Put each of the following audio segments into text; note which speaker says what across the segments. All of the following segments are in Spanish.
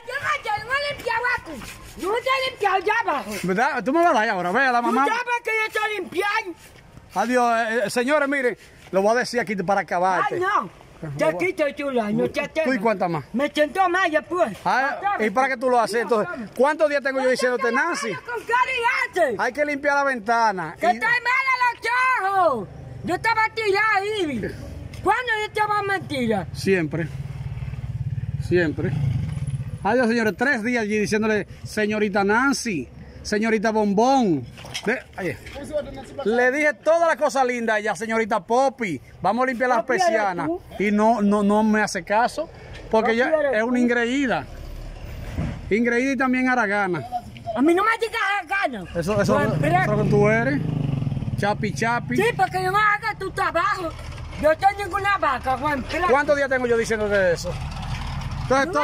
Speaker 1: Yo no he limpiado aquí. Yo no he limpiado ya abajo.
Speaker 2: ¿Verdad? Tú me vas a dar ahora, ve a la mamá.
Speaker 1: ¿Tú sabes que yo estoy limpiando?
Speaker 2: Adiós, señores, miren, lo voy a decir aquí para acabarte.
Speaker 1: Ay, no. Te quito chula, no te tengo.
Speaker 2: ¿Tú y cuántas más?
Speaker 1: Me siento mal después.
Speaker 2: ¿Y para qué tú lo haces? Entonces, ¿cuántos días tengo yo diciéndote, Nancy? Hay que limpiar la ventana.
Speaker 1: Que estoy mal a los ojos. Yo estaba tirada ahí. ¿Cuándo yo estaba mentira?
Speaker 2: Siempre. Siempre. Adiós, señores. 3 días allí diciéndole, señorita Nancy, señorita Bombón. Le dije todas las cosas lindas a ella, señorita Poppy. Vamos a limpiar las persianas. Y no me hace caso. Porque ella es una ingreída. Ingreída y también haragana.
Speaker 1: A mí no me digas haragana.
Speaker 2: Eso es lo que tú eres. Chapi.
Speaker 1: Sí, porque yo no hago tu trabajo. Yo estoy en ninguna vaca, Juan.
Speaker 2: ¿Cuántos días tengo yo diciéndote eso? Entonces,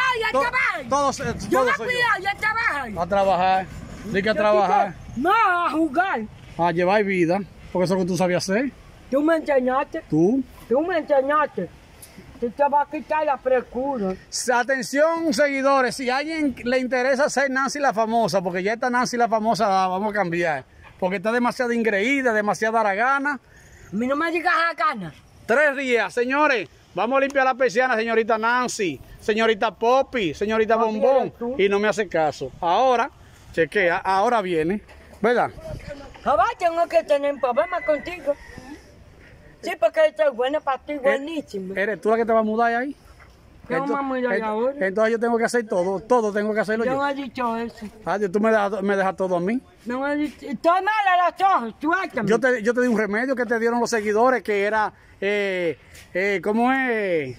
Speaker 1: yo ya trabajo.
Speaker 2: A trabajar. Di que a trabajar.
Speaker 1: No, a jugar.
Speaker 2: A llevar vida. Porque eso es lo que tú sabías hacer.
Speaker 1: Tú me enseñaste.
Speaker 2: Tú
Speaker 1: me enseñaste. Tú te vas a quitar la frescura.
Speaker 2: Atención, seguidores. Si a alguien le interesa ser Nancy la famosa, porque ya está Nancy la famosa, la vamos a cambiar. Porque está demasiado ingreída, demasiado haragana.
Speaker 1: A mí no me digas haragana.
Speaker 2: 3 días, señores. Vamos a limpiar la persiana, señorita Nancy, señorita Poppy, señorita Bombón. Y no me hace caso. Ahora, chequea, ahora viene. ¿Verdad?
Speaker 1: Ahora tengo que tener problemas contigo. Sí, porque esto es bueno para ti, buenísimo.
Speaker 2: ¿Eres tú la que te vas a mudar ahí?
Speaker 1: ¿Qué vamos a mudar ahora?
Speaker 2: Entonces yo tengo que hacer todo tengo que hacerlo yo.
Speaker 1: Yo no he dicho eso.
Speaker 2: Adiós, tú me dejas todo a mí.
Speaker 1: No he dicho, estoy mal a los ojos, suéltame.
Speaker 2: Yo te di un remedio que te dieron los seguidores, que era, ¿cómo es?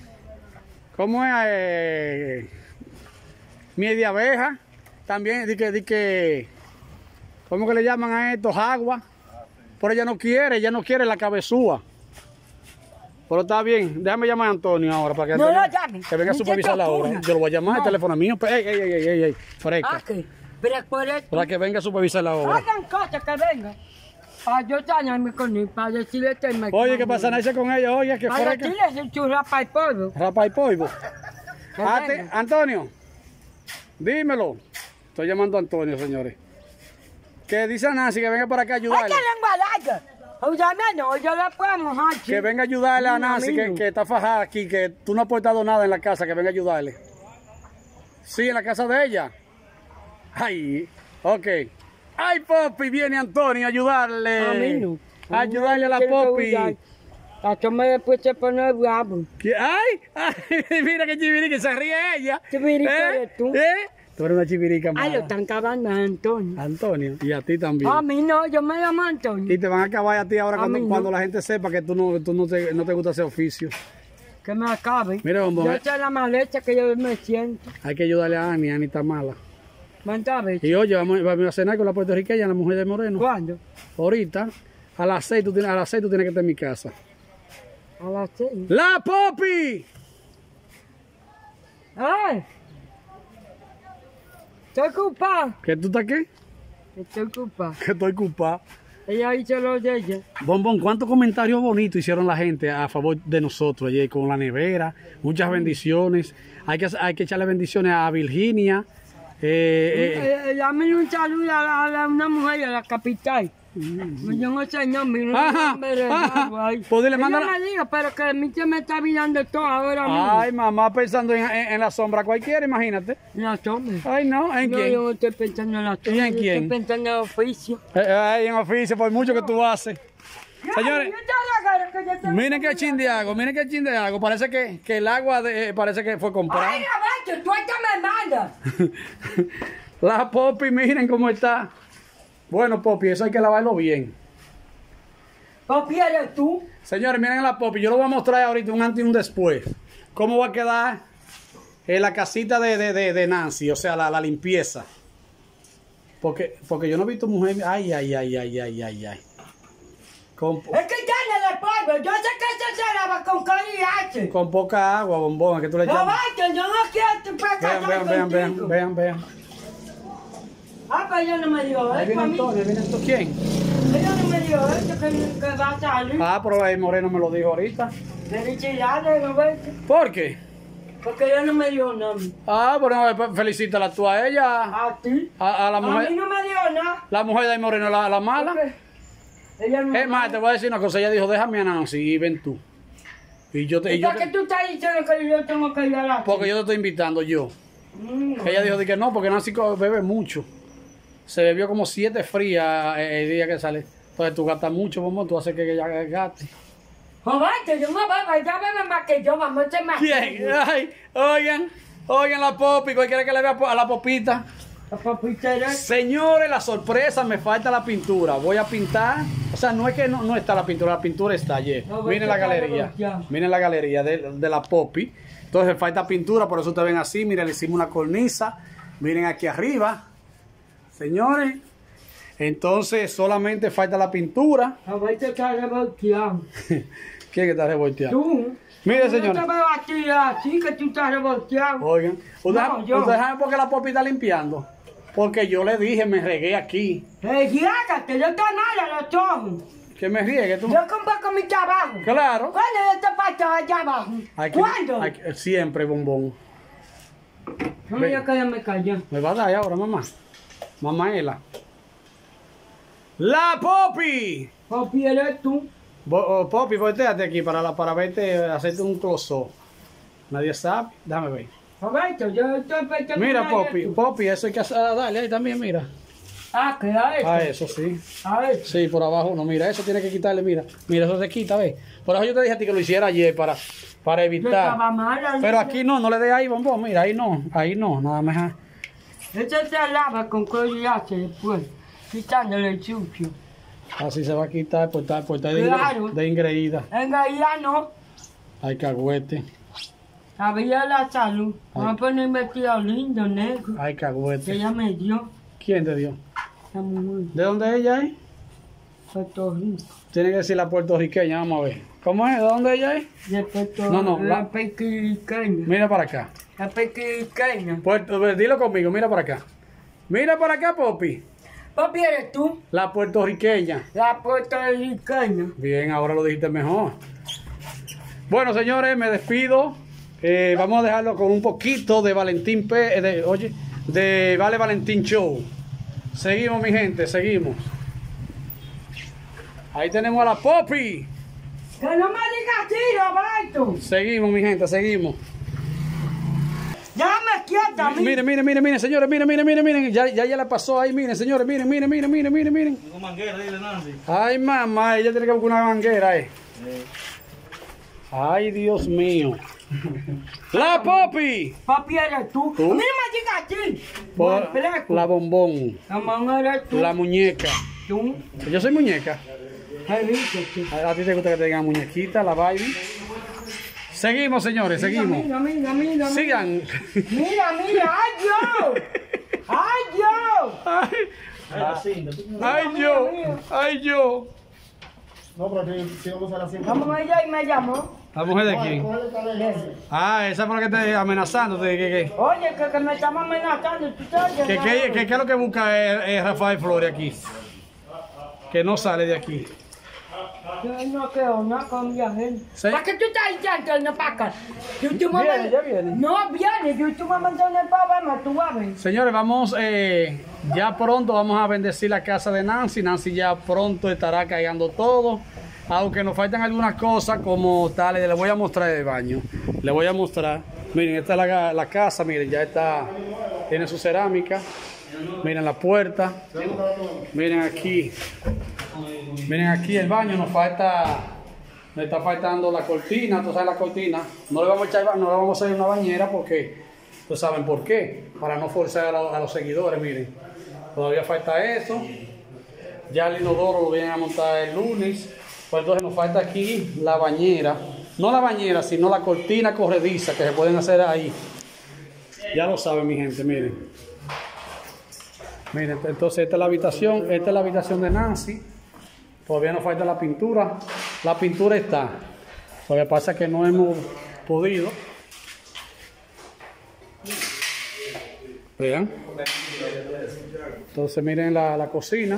Speaker 2: Miel de abeja. También, di que, ¿cómo que le llaman a estos? Agua. Pero ella no quiere la cabezúa. Pero está bien, déjame llamar a Antonio ahora para que,
Speaker 1: no lo llames.
Speaker 2: Que venga a supervisar la obra. Yo lo voy a llamar, el teléfono es mío. Ey, fresca.
Speaker 1: Okay. Pero por eso,
Speaker 2: para que venga a supervisar la obra.
Speaker 1: hagan cosas que vengan. Para yo dañarme con él, para decirle que me...
Speaker 2: Oye, ¿qué pasa Nancy con ella? Oye, que
Speaker 1: para
Speaker 2: fresca.
Speaker 1: decirle si tú rapa y polvo.
Speaker 2: Rapa y polvo. Antonio, dímelo. Estoy llamando a Antonio, señores. Que dice a Nancy que venga para acá a ayudarle.
Speaker 1: ¡Ay, qué lengua larga! No, yo la puedo mojar.
Speaker 2: Que venga a ayudarle a Nancy, que está fajada aquí, que tú no has aportado nada en la casa, que venga a ayudarle. Sí, en la casa de ella. Ay, ok. Ay, Poppy, viene Antonio a ayudarle.
Speaker 1: A mí no.
Speaker 2: A ayudarle a la Poppy.
Speaker 1: Hasta me después se pone bravo.
Speaker 2: Ay, mira que chivirica, se ríe ella.
Speaker 1: Chivirica eres tú.
Speaker 2: Tú eres una chivirica mala.
Speaker 1: Ay, lo están acabando a Antonio.
Speaker 2: Antonio, y a ti también.
Speaker 1: A mí no, yo me llamo Antonio.
Speaker 2: Y te van a acabar a ti ahora cuando la gente sepa que tú no te gusta hacer oficio.
Speaker 1: Que me acabe.
Speaker 2: Mira, Bombón.
Speaker 1: Yo sé la maleta que yo me siento.
Speaker 2: Hay que ayudarle a Ani está mala.
Speaker 1: ¿Cuántas veces?
Speaker 2: Y oye, vamos a cenar con la puertorriqueña, la mujer de Moreno.
Speaker 1: ¿Cuándo?
Speaker 2: Ahorita, a las 6 tú tienes que estar en mi casa.
Speaker 1: A las 6.
Speaker 2: ¡La Poppy!
Speaker 1: ¡Ay! Estoy ocupada.
Speaker 2: ¿Que tú estás qué?
Speaker 1: Estoy ocupada.
Speaker 2: Que estoy ocupada.
Speaker 1: Ella hizo lo de ella.
Speaker 2: Bombón, ¿cuántos comentarios bonitos hicieron la gente a favor de nosotros ayer con la nevera? Muchas bendiciones. Hay que echarle bendiciones a Virginia.
Speaker 1: Dame un saludo a una mujer de la capital. Yo no sé el nombre,
Speaker 2: Pues dile,
Speaker 1: ella me dijo, pero que a mí se me está mirando todo ahora mismo.
Speaker 2: Ay, mamá, pensando en la sombra cualquiera, imagínate.
Speaker 1: En la sombra.
Speaker 2: Ay, no, ¿en quién?
Speaker 1: Yo no estoy pensando en la sombra.
Speaker 2: ¿Y en quién?
Speaker 1: Estoy pensando en el oficio.
Speaker 2: En oficio, por mucho que tú haces. Señores, miren qué chin de agua, Parece que el agua parece que fue comprada.
Speaker 1: Ay, abajo, tú esta me mandas.
Speaker 2: La Poppy, miren cómo está. Bueno, Poppy, eso hay que lavarlo bien.
Speaker 1: Poppy, ¿eres tú?
Speaker 2: Señores, miren a la Poppy. Yo lo voy a mostrar ahorita un antes y un después. Cómo va a quedar la casita de Nancy, o sea, la limpieza. Porque yo no he visto mujer... Ay.
Speaker 1: Es que ya no le polvo. Yo sé que eso se lava con coriache.
Speaker 2: Con poca agua, Bombón, que tú le echas.
Speaker 1: No, vaya, yo no quiero tu pecado.
Speaker 2: Vean.
Speaker 1: Ah, pero ella no me dio
Speaker 2: Ahí
Speaker 1: esto
Speaker 2: viene
Speaker 1: a mí.
Speaker 2: Antonio, ¿viene esto quién?
Speaker 1: Ella no me dio esto que va a salir.
Speaker 2: Pero el Moreno me lo dijo ahorita.
Speaker 1: Felicidades, Roberto.
Speaker 2: ¿Por qué?
Speaker 1: Porque ella no me dio nada.
Speaker 2: Ah, bueno, felicítala tú a ella.
Speaker 1: ¿A ti?
Speaker 2: A la
Speaker 1: A
Speaker 2: mujer.
Speaker 1: mí no me dio nada.
Speaker 2: La mujer de ahí Moreno, la mala.
Speaker 1: Porque ella no
Speaker 2: Es más, te voy a decir una cosa. Ella dijo, déjame a Nancy y ven tú. Y yo te...
Speaker 1: ¿Y por qué tú estás diciendo que yo tengo que ir a la
Speaker 2: porque yo te estoy invitando yo.
Speaker 1: Mm.
Speaker 2: Ella dijo de que no, porque Nancy bebe mucho. Se bebió como 7 frías el día que sale. Entonces tú gastas mucho, bombón, tú haces que ella gaste.
Speaker 1: Joder, yo no bebo, ella bebe más que yo, vamos a ser más.
Speaker 2: ¿Quién? Ay, oigan la Popi, cualquiera que le vea a la Popita.
Speaker 1: La papita era...
Speaker 2: Señores, la sorpresa, me falta la pintura. Voy a pintar. O sea, no es que no está la pintura está allí.
Speaker 1: No,
Speaker 2: Miren la galería. Miren la galería de la Popi. Entonces falta pintura, por eso ustedes ven así. Miren, le hicimos una cornisa. Miren aquí arriba. Señores, entonces solamente falta la pintura.
Speaker 1: Joder, te está revolteado.
Speaker 2: ¿Quién está revolteado?
Speaker 1: Tú.
Speaker 2: Mire,
Speaker 1: Yo
Speaker 2: señores.
Speaker 1: te veo a ti así que tú estás revolteado.
Speaker 2: Oigan,
Speaker 1: No, yo.
Speaker 2: ¿ustedes saben por qué la Popi está limpiando? Porque yo le dije, me regué aquí.
Speaker 1: Riágate, yo estoy mal a los ojos.
Speaker 2: Que me riegue tú.
Speaker 1: Yo comparto mi trabajo.
Speaker 2: Claro.
Speaker 1: ¿Cuándo yo te paso allá abajo? ¿Cuándo?
Speaker 2: Siempre, bombón.
Speaker 1: No me digas que ella me cayó.
Speaker 2: Me va a dar ahora, mamá. Mamaela. ¡La Popi!
Speaker 1: Papi, eres tú.
Speaker 2: Popi, volteate aquí para verte, hacerte un close-up. Nadie sabe. Déjame ver.
Speaker 1: Roberto, yo estoy pensando.
Speaker 2: Mira, Popi, eso hay que darle ahí también, mira.
Speaker 1: Ah, que a eso.
Speaker 2: A eso, sí.
Speaker 1: A ver.
Speaker 2: Sí, por abajo no, mira, eso tiene que quitarle, mira. Mira, eso se quita, ¿ves? Por eso yo te dije a ti que lo hiciera ayer para
Speaker 1: Yo
Speaker 2: evitar.
Speaker 1: estaba mal.
Speaker 2: Pero aquí no le dé ahí, bombón, mira, ahí no, nada más.
Speaker 1: Esto se lava con coliaje después, quitándole el sucio.
Speaker 2: Así se va a quitar por estar
Speaker 1: Claro.
Speaker 2: de ingreída.
Speaker 1: Venga, ya no.
Speaker 2: Ay, cagüete.
Speaker 1: Había la salud. Vamos a poner vestido lindo, negro.
Speaker 2: Ay,
Speaker 1: Que
Speaker 2: cagüete.
Speaker 1: ella me dio.
Speaker 2: ¿Quién te dio?
Speaker 1: La mujer.
Speaker 2: ¿De dónde ella es?
Speaker 1: Puerto Rico.
Speaker 2: Tiene que decir la puertorriqueña, vamos a ver. ¿Cómo es? ¿De dónde ella es?
Speaker 1: De Puerto
Speaker 2: No,
Speaker 1: La pequeña.
Speaker 2: Mira para acá.
Speaker 1: La pequeña.
Speaker 2: Dilo conmigo, mira para acá. Mira para acá, Popi.
Speaker 1: Papi, eres tú.
Speaker 2: La puertorriqueña.
Speaker 1: La puertorriqueña.
Speaker 2: Bien, ahora lo dijiste mejor. Bueno, señores, me despido. Vamos a dejarlo con un poquito de Valentín de Vale Valentín Show. Seguimos, mi gente, seguimos. Ahí tenemos a la Popi.
Speaker 1: Que no me digas así, Roberto.
Speaker 2: Seguimos, mi gente, seguimos.
Speaker 1: Déjame quieta,
Speaker 2: Miren, señores, miren. Ya le pasó ahí, miren, señores, miren.
Speaker 3: Tengo manguera, dile Nancy.
Speaker 2: Ay, mamá, ella tiene que buscar una manguera, Ay, Dios mío. La Popi.
Speaker 1: Papi, eres tú.
Speaker 2: ¿Tú?
Speaker 1: No me digas así.
Speaker 2: Por la bombón.
Speaker 1: La mamá eres tú.
Speaker 2: La muñeca.
Speaker 1: Tú.
Speaker 2: Yo soy muñeca.
Speaker 1: Ay, viste.
Speaker 2: A ti te gusta que te digan muñequita, la baby. Seguimos, señores, seguimos.
Speaker 1: Mira.
Speaker 2: Sigan.
Speaker 1: Mira. ¡Ay, yo!
Speaker 2: Ay, yo.
Speaker 3: No, pero si vamos a la cinta.
Speaker 1: Vamos ella y me llamó.
Speaker 2: ¿La mujer de quién? Ah, esa fue la que te amenazando.
Speaker 1: Oye, que me estamos amenazando. ¿Tú sabes?
Speaker 2: ¿Qué es lo que busca Rafael Flores aquí? Que no sale de aquí.
Speaker 1: Yo no creo nada con viaje.
Speaker 2: Sí.
Speaker 1: ¿Para qué tú estás diciendo no para acá?
Speaker 2: Ya viene.
Speaker 1: No viene, yo tú me mandas en el problema, tú vas a ver.
Speaker 2: Señores, vamos, ya pronto vamos a bendecir la casa de Nancy. Nancy ya pronto estará cagando todo. Aunque nos faltan algunas cosas como tales, les voy a mostrar el baño. Les voy a mostrar. Miren, esta es la casa, miren, ya está, tiene su cerámica. Miren la puerta. Miren aquí. Miren aquí el baño, nos está faltando la cortina. Tú sabes la cortina. No le vamos a hacer una bañera porque, ustedes saben por qué. Para no forzar a los seguidores, miren. Todavía falta eso. Ya el inodoro lo vienen a montar el lunes. Pues entonces nos falta aquí la bañera. No la bañera, sino la cortina corrediza que se pueden hacer ahí. Ya lo saben, mi gente, miren. Miren, entonces esta es la habitación de Nancy. Todavía nos falta la pintura. La pintura está. Lo que pasa es que no hemos podido. Vean. Entonces miren la cocina.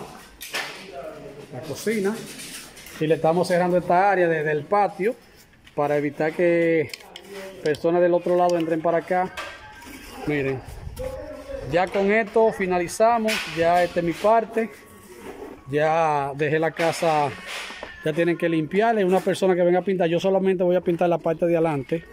Speaker 2: La cocina. Y le estamos cerrando esta área desde el patio para evitar que personas del otro lado entren para acá. Miren, ya con esto finalizamos. Ya esta es mi parte. Ya dejé la casa, ya tienen que limpiarle. Una persona que venga a pintar, yo solamente voy a pintar la parte de adelante.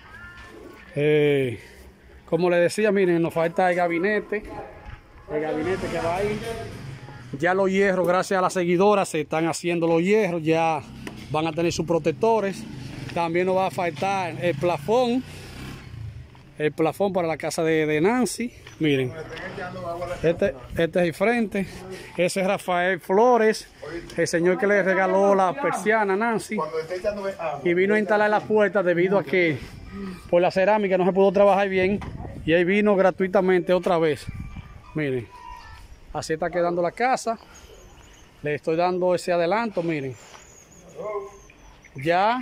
Speaker 2: Como les decía, miren, nos falta el gabinete que va ahí. Ya los hierros, gracias a las seguidoras, se están haciendo los hierros, ya van a tener sus protectores. También nos va a faltar el plafón para la casa de Nancy. Miren, este es el frente. Ese es Rafael Flores, el señor que le regaló la persiana a Nancy y vino a instalar la puerta debido a que por la cerámica no se pudo trabajar bien, y ahí vino gratuitamente otra vez. Miren, así está quedando la casa. Le estoy dando ese adelanto. Miren, ya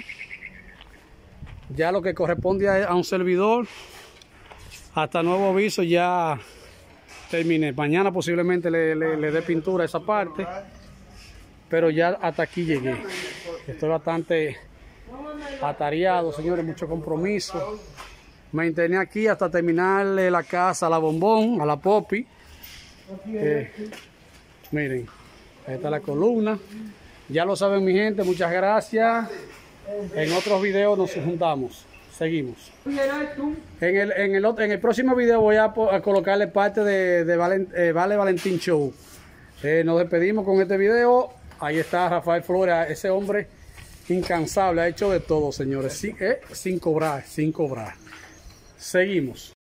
Speaker 2: lo que corresponde a un servidor, hasta nuevo aviso, ya terminé. Mañana posiblemente le dé pintura a esa parte, pero ya hasta aquí llegué. Estoy bastante atareado, señores, mucho compromiso. Me interné aquí hasta terminarle la casa a la Bombón, a la Poppy. Miren, ahí está la columna. Ya lo saben, mi gente, muchas gracias. En otros videos nos juntamos. Seguimos. En el próximo video voy a colocarle parte de Vale Valentín Show. Nos despedimos con este video. Ahí está Rafael Flores, ese hombre incansable, ha hecho de todo, señores, sin cobrar. Seguimos.